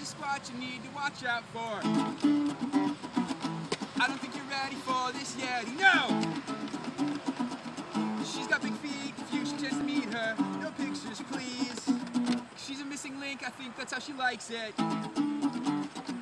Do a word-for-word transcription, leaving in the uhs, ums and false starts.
squatch you need to watch out for. I don't think you're ready for this Yeti, no! She's got big feet, if you should chance to meet her. No pictures, please. She's a missing link, I think that's how she likes it.